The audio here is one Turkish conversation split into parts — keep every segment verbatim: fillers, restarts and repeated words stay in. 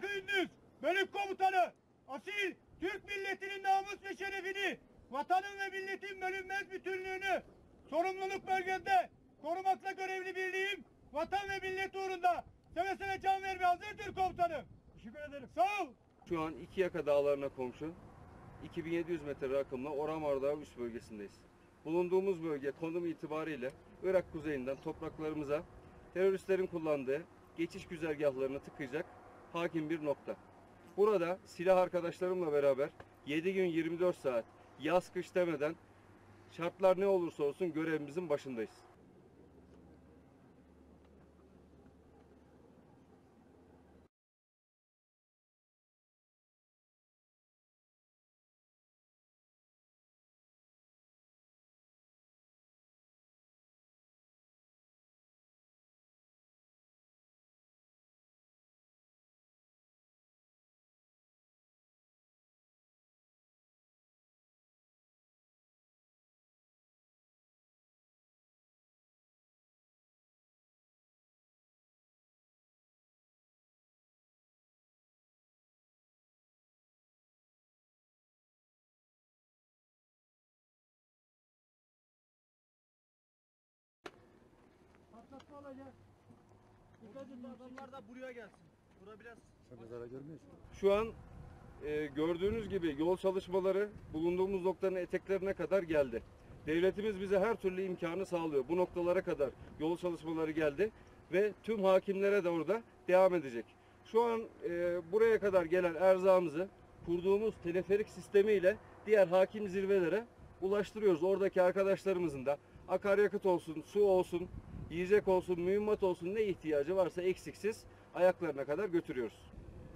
Gündüz, bölük komutanı, asil Türk milletinin namus ve şerefini, vatanın ve milletin bölünmez bütünlüğünü sorumluluk bölgemde korumakla görevli birliğim, vatan ve millet uğrunda seve seve can vermeye hazırdır komutanım. Teşekkür ederim. Sağ ol. Şu an iki Yaka Dağları'na komşu iki bin yedi yüz metre rakımla Oramar Dağı üst bölgesindeyiz. Bulunduğumuz bölge konum itibariyle Irak kuzeyinden topraklarımıza teröristlerin kullandığı geçiş güzergahlarını tıkayacak hakim bir nokta. Burada silah arkadaşlarımla beraber yedi gün yirmi dört saat yaz kış demeden şartlar ne olursa olsun görevimizin başındayız. Patlatma olacak. Dikkat edin, adamlar da buraya gelsin. Bura biraz... Sana zarar görmüyorsun. Şu an e, gördüğünüz gibi yol çalışmaları bulunduğumuz noktanın eteklerine kadar geldi. Devletimiz bize her türlü imkanı sağlıyor. Bu noktalara kadar yol çalışmaları geldi ve tüm hakimlere de orada devam edecek. Şu an e, buraya kadar gelen erzağımızı kurduğumuz teleferik sistemiyle diğer hakim zirvelere ulaştırıyoruz. Oradaki arkadaşlarımızın da akaryakıt olsun, su olsun, yiyecek olsun, mühimmat olsun ne ihtiyacı varsa eksiksiz ayaklarına kadar götürüyoruz.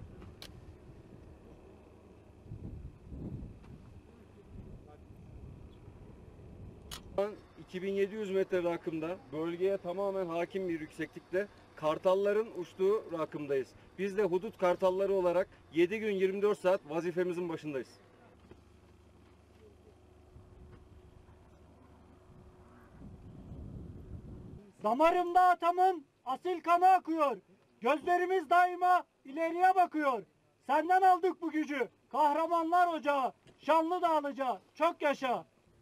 Şu an iki bin yedi yüz metre rakımda bölgeye tamamen hakim bir yükseklikte kartalların uçtuğu rakımdayız. Biz de hudut kartalları olarak yedi gün yirmi dört saat vazifemizin başındayız. Damarımda atamın asil kanı akıyor. Gözlerimiz daima ileriye bakıyor. Senden aldık bu gücü. Kahramanlar ocağı, şanlı dağlıca, çok yaşa.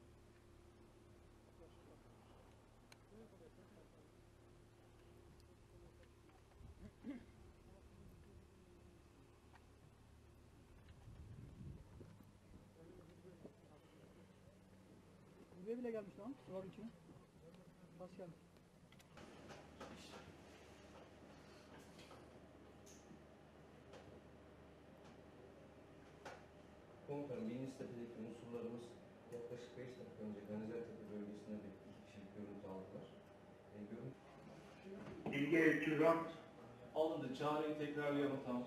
Buraya bile gelmiş lan, suların içine. Bas geldi. Komutanım, Yenistepe'deki unsurlarımız yaklaşık beş dakika önce Ganizatepe bölgesinde de iki kişilik görüntü aldılar. E, görüntü... Bilge üç yüz on. Alındı. Çağrıyı tekrarlayalım, tamam.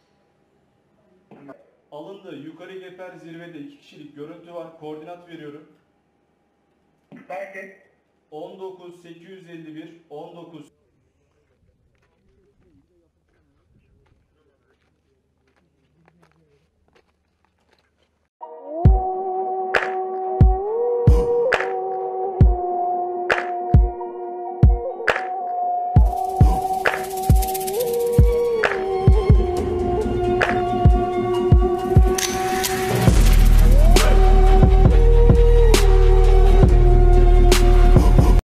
Alındı. Yukarı Geper zirvede iki kişilik görüntü var. Koordinat veriyorum. Belki. on dokuz sekiz yüz elli bir on dokuz